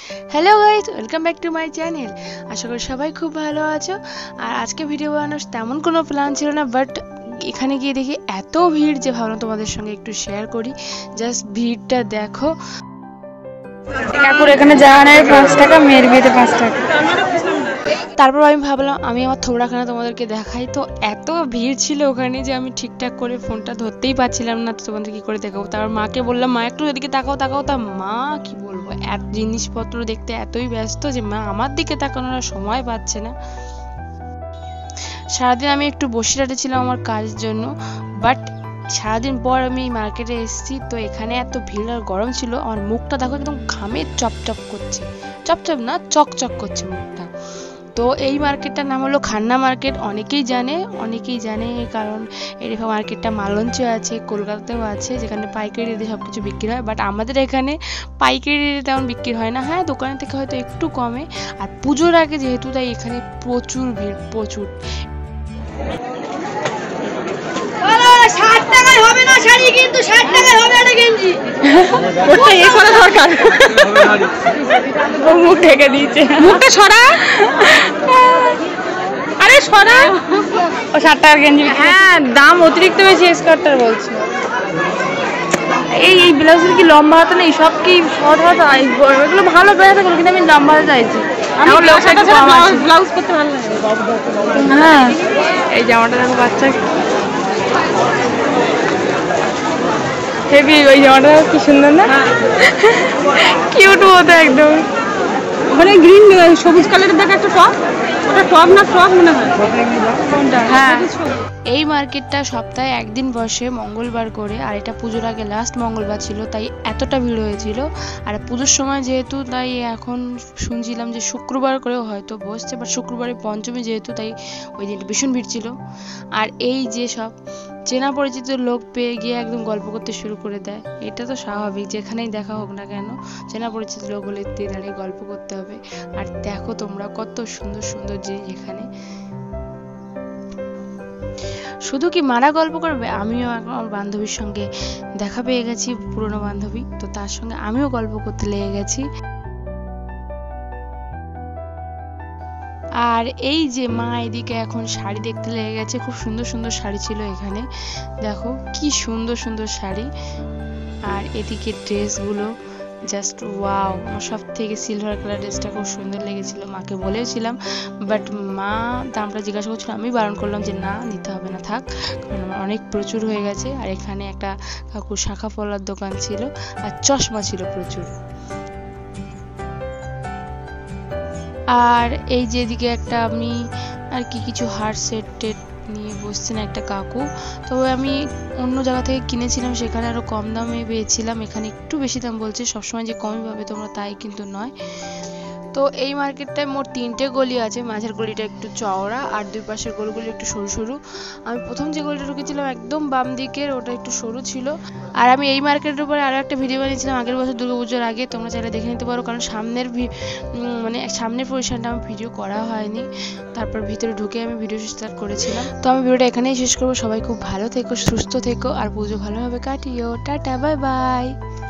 Hello guys, welcome back to my channel. আশা করি সবাই খুব ভালো আছো। আর আজকে ভিডিও বানানোর তেমন কোনো প্ল্যান ছিল না, বাট এখানে গিয়ে দেখি এত ভিড় যে ভাবলাম তোমাদের সঙ্গে একটু শেয়ার করি। জাস্ট ভিড়টা দেখো। কাকুর এখানে জাহানের 5 টাকা, মেয়ের বিয়েতে 5 টাকা। তারপর আমি ভাবলাম আমি আমার থোবড়াখানা তোমাদেরকে দেখাই। তো এত ভিড় ছিল ওখানে যে আমি ঠিকঠাক করে ফোনটা ধরতেই পারছিলাম না, তো তোমাদের কি করে দেখাবো। তারপর মাকে বললাম, মা একটু এদিকে তাকাও তাকাও। তা মা কি বলবো, এত জিনিসপত্র দেখতে এতই ব্যস্ত যে মা আমার দিকে তাকানোর সময় পাচ্ছে না। সারাদিন আমি একটু বসে ছিলাম আমার কাজের জন্য, বাট সারাদিন পর আমি মার্কেটে এসেছি। তো এখানে এত ভিড় আর গরম ছিল, আমার মুখটা দেখো একদম ঘামে চপচপ করছে। চপচপ না, চকচক করছে মুখটা। তো এই মার্কেটটার নাম হলো খান্না মার্কেট। অনেকেই জানে কারণ এই মার্কেটটা মালঞ্চে আছে, কলকাতাতেও আছে, যেখানে পাইকারি রেটে সব কিছু বিক্রি হয়। বাট আমাদের এখানে পাইকারি রেটে তেমন বিক্রি হয় না। হ্যাঁ, দোকানের থেকে হয়তো একটু কমে। আর পুজোর আগে যেহেতু, তাই এখানে প্রচুর ভিড়, প্রচুর। 60 টাকায় হবে না শাড়ি, কিন্তু 60 টাকায় হবে একটা গেঞ্জি। ওটা এ করা দরকার। ও মুখ ঢেকে দিয়েছে, মুখটা সরা। আরে সরা। ও 60 টাকার গেঞ্জি। হ্যাঁ, দাম অতিরিক্ত বেশি স্কার্টটার বলছে। এই ব্লাউজের কি লম্বা হাতা নেই? সব কি শর্ট হাতা? এগুলো ভালো বেড়াতে গেলো, কিন্তু আমি লম্বা হাতা চাইছি। ব্লাউজ করতে ভালো লাগে। হ্যাঁ, এই জামাটা দেখো বাচ্চা হেভি। ওই জামাটা কি সুন্দর না, কিউট মতো একদম। ওখানে গ্রিন সবুজ কালারের দেখা একটা টপ, ওটা টপ না ফ্রক মনে হয় কোনটা। হ্যাঁ, এই মার্কেটটা সপ্তাহে একদিন বসে, মঙ্গলবার করে। আর এটা পুজোর আগে লাস্ট মঙ্গলবার ছিল, তাই এতটা ভিড় হয়েছিল। আর পুজোর সময় যেহেতু, তাই এখন শুনছিলাম যে শুক্রবার করেও হয়তো বসছে, বাট শুক্রবারে পঞ্চমী যেহেতু, তাই ওই দিনটা ভীষণ ভিড় ছিল। আর এই যে সব চেনা পরিচিত লোক পেয়ে গিয়ে একদম গল্প করতে শুরু করে দেয়। এটা তো স্বাভাবিক, যেখানেই দেখা হোক না কেন চেনা পরিচিত লোক হলে দাঁড়িয়ে গল্প করতে হবে। আর দেখো তোমরা কত সুন্দর সুন্দর জিনিস এখানে। শুধু কি মারা গল্প করবে, আমিও আমার বান্ধবীর সঙ্গে দেখা পেয়ে গেছি, পুরনো বান্ধবী, তো তার সঙ্গে আমিও গল্প করতে লেগে গেছি। আর এই যে মা এদিকে এখন শাড়ি দেখতে লেগে গেছে। খুব সুন্দর সুন্দর শাড়ি ছিল এখানে, দেখো কি সুন্দর সুন্দর শাড়ি। আর এদিকে ড্রেসগুলো জাস্ট ওয়াও। আমার সব থেকে সিলভার কালার ড্রেসটা খুব সুন্দর লেগেছিল, মাকে বলেছিলাম, বাট মা দামটা জিজ্ঞাসা করছিল। আমি বারণ করলাম যে না, নিতে হবে না, থাক, কারণ আমার অনেক প্রচুর হয়ে গেছে। আর এখানে একটা কাকুর শাখা পলার দোকান ছিল, আর চশমা ছিল প্রচুর। আর এই যেদিকে একটা আমি আর কি কিছু হার সেট টেট নিয়ে বসছেন একটা কাকু। তবে আমি অন্য জায়গা থেকে কিনেছিলাম, সেখানে আরো কম দামে পেয়েছিলাম। এখানে একটু বেশি দাম বলছে। সবসময় যে কমই পাবে তোমরা তাই কিন্তু নয়। তো এই মার্কেটটায় মোট 3টে গলি আছে। মাঝের গলিটা একটু চওড়া, আর দুই পাশের গলিগুলো একটু সরু সরু। আমি প্রথম যে গলিটা ঢুকেছিলাম একদম বাম দিকের, ওটা একটু সরু ছিল। আর আমি এই মার্কেটের উপরে আরো একটা ভিডিও বানিয়েছিলাম আগের বছর দুর্গাপুজোর আগে, তোমরা চাইলে দেখে নিতে পারো, কারণ সামনের পজিশনটা আমার ভিডিও করা হয়নি। তারপর ভিতরে ঢুকে আমি ভিডিও স্টার্ট করেছিলাম। তো আমি ভিডিওটা এখানেই শেষ করবো। সবাই খুব ভালো থেকো, সুস্থ থেকো, আর পুজো ভালোভাবে কাটিও। Tata, bye by.